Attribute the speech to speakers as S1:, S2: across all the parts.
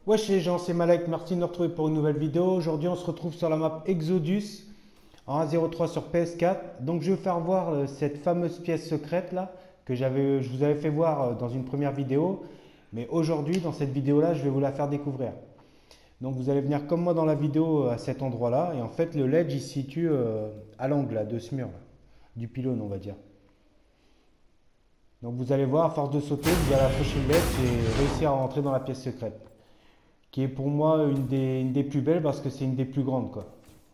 S1: Wesh les gens, c'est Malek, merci de nous retrouver pour une nouvelle vidéo. Aujourd'hui on se retrouve sur la map Exodus en 1.03 sur PS4. Donc je vais vous faire voir cette fameuse pièce secrète là que je vous avais fait voir dans une première vidéo. Mais aujourd'hui dans cette vidéo là je vais vous la faire découvrir. Donc vous allez venir comme moi dans la vidéo à cet endroit là. Et en fait le ledge il se situe à l'angle là, de ce mur là, du pylône on va dire. Donc vous allez voir, à force de sauter, vous allez approcher le ledge et réussir à rentrer dans la pièce secrète, qui est pour moi une des plus belles parce que c'est une des plus grandes quoi.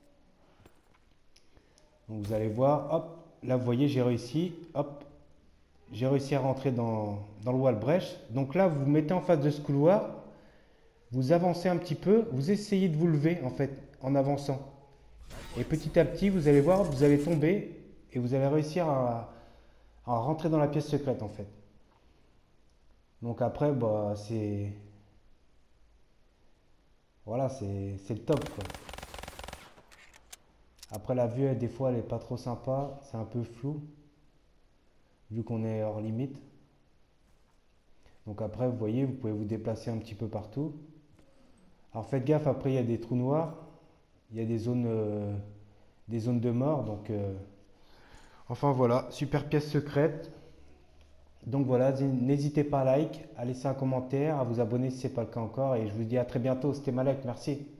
S1: Donc vous allez voir, hop, là vous voyez j'ai réussi, hop, j'ai réussi à rentrer dans le wall brèche. Donc là vous vous mettez en face de ce couloir, vous avancez un petit peu, vous essayez de vous lever en fait en avançant. Et petit à petit vous allez voir, vous allez tomber et vous allez réussir à rentrer dans la pièce secrète en fait. Donc après bah c'est voilà, c'est le top quoi. Après la vue, des fois, elle est pas trop sympa, c'est un peu flou, vu qu'on est hors limite. Donc après, vous voyez, vous pouvez vous déplacer un petit peu partout. Alors faites gaffe, après il y a des trous noirs, il y a des zones de mort, donc enfin voilà, super pièce secrète. Donc voilà, n'hésitez pas à like, à laisser un commentaire, à vous abonner si ce n'est pas le cas encore, et je vous dis à très bientôt, c'était Malek, merci.